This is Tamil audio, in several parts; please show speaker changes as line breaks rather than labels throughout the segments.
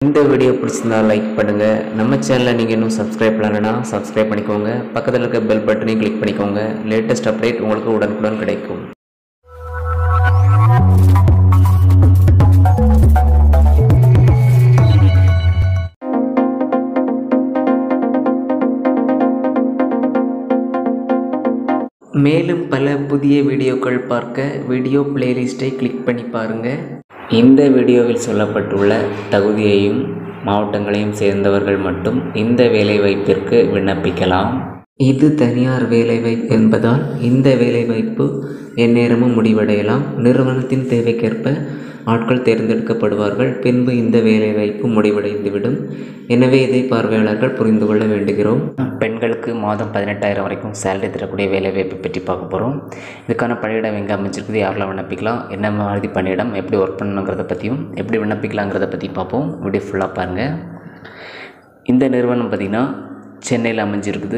இந்த வீடியோ பிடிச்சிருந்தா லைக் பண்ணுங்கள். நம்ம சேனலை நீங்கள் இன்னும் சப்ஸ்கிரைப் பண்ணலைன்னா சப்ஸ்கிரைப் பண்ணிக்கோங்க. பக்கத்தில் இருக்க பெல் பட்டனையும் கிளிக் பண்ணிக்கோங்க. லேட்டஸ்ட் அப்டேட் உங்களுக்கு உடனுக்குடன் கிடைக்கும். மேலும் பல புதிய வீடியோக்கள் பார்க்க வீடியோ பிளேலிஸ்ட்டை கிளிக் பண்ணி பாருங்கள். இந்த வீடியோவில் சொல்லப்பட்டுள்ள தகுதியையும் மாவட்டங்களையும் சேர்ந்தவர்கள் மட்டும் இந்த வேலைவாய்ப்பிற்கு விண்ணப்பிக்கலாம். இது தனியார் வேலைவாய்ப்பு என்பதால் இந்த வேலைவாய்ப்பு எந்நேரமும் முடிவடையலாம். நிறுவனத்தின் தேவைக்கேற்ப ஆட்கள் தேர்ந்தெடுக்கப்படுவார்கள். பின்பு இந்த வேலைவாய்ப்பு முடிவடைந்துவிடும். எனவே இதை பார்வையாளர்கள் புரிந்து கொள்ள வேண்டுகிறோம். பெண்களுக்கு மாதம் 18,000 வரைக்கும் சேலரி தரக்கூடிய வேலைவாய்ப்பை பற்றி பார்க்க போகிறோம். இதுக்கான பணியிடம் எங்கே அமைச்சிருக்குது, யாரெல்லாம் விண்ணப்பிக்கலாம், என்ன மாதிரி பணியிடம், எப்படி ஒர்க் பண்ணணுங்கிறத பற்றியும் எப்படி விண்ணப்பிக்கலாங்கிறத பற்றி பார்ப்போம். வீடியோ ஃபுல்லாக பாருங்கள். இந்த நிறுவனம் பார்த்திங்கன்னா சென்னையில் அமைஞ்சிருக்குது.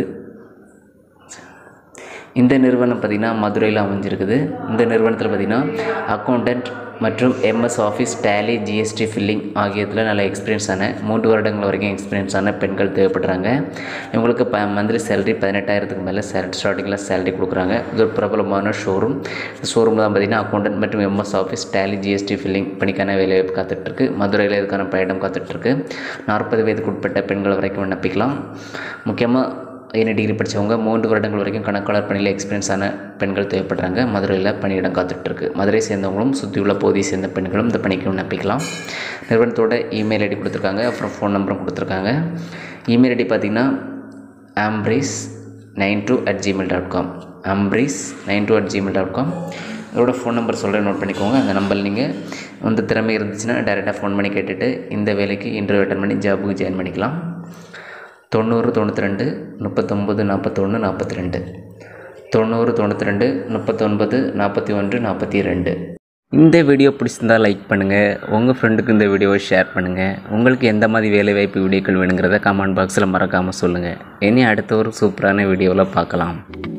இந்த நிறுவனம் பார்த்திங்கன்னா மதுரையில் அமைஞ்சிருக்குது. இந்த நிறுவனத்தில் பார்த்திங்கன்னா அக்கௌண்டன்ட் மற்றும் MS Office, Tally, GST filing ஆகியத்தில் நல்ல எக்ஸ்பீரியன்ஸான 3 வருடங்கள் வரைக்கும் எக்ஸ்பீரியன்ஸான பெண்கள் தேவைப்படுறாங்க. இவங்களுக்கு மந்த்லி சேலரி 18,000க்கு மேலே ஸ்டார்டிங்கில் சேலரி கொடுக்குறாங்க. இது ஒரு பிரபலமான ஷோரூம். இந்த ஷோரூம் தான் பார்த்திங்கன்னா அக்கௌண்டன்ட் மற்றும் MS Office, Tally, GST filing பணிக்கான வேலைவாய்ப்பு காத்துட்ருக்கு. மதுரையில் இதுக்கான பயணம் காத்துட்ருக்கு. 40 வயதுக்கு உட்பட்ட பெண்கள் வரைக்கும் விண்ணப்பிக்கலாம். முக்கியமாக என்ன டிகிரி படித்தவங்க 3 வருடங்கள் வரைக்கும் கணக்காளர் பணியில் எக்ஸ்பீரியன்ஸான பெண்கள் தேவைப்படுறாங்க. மதுரையில் பணியிடம் காத்துட்ருக்கு. மதுரை சேர்ந்தவங்களும் சுற்றியுள்ள பகுதியை சேர்ந்த பெண்களும் இந்த பணிக்கு விண்ணப்பிக்கலாம். நிறுவனத்தோட இமெயில் ஐடி கொடுத்துருக்காங்க, அப்புறம் ஃபோன் நம்பரும் கொடுத்துருக்காங்க. இமெயில் ஐடி பார்த்திங்கன்னா ambreeze92@gmail.com ambreeze92@gmail.com. இதோட ஃபோன் நம்பர் சொல்கிறேன், நோட் பண்ணிக்கோங்க. அந்த நம்பரில் நீங்கள் வந்து திறமை இருந்துச்சுன்னா டைரெக்டாக ஃபோன் பண்ணி கேட்டுட்டு இந்த வேலைக்கு இன்டர்வியூ அட்டன் பண்ணி ஜாபுக்கு ஜாயின் பண்ணிக்கலாம். 90 92 39 41 42 90 92 39 41 42. இந்த வீடியோ பிடிச்சிருந்தா லைக் பண்ணுங்கள். உங்கள் ஃப்ரெண்டுக்கு இந்த வீடியோவை ஷேர் பண்ணுங்கள். உங்களுக்கு எந்த மாதிரி வேலைவாய்ப்பு வீடியோக்கள் வேணுங்கிறத கமெண்ட் பாக்ஸில் மறக்காமல் சொல்லுங்கள். இனி அடுத்த ஒரு சூப்பரான வீடியோவில் பார்க்கலாம்.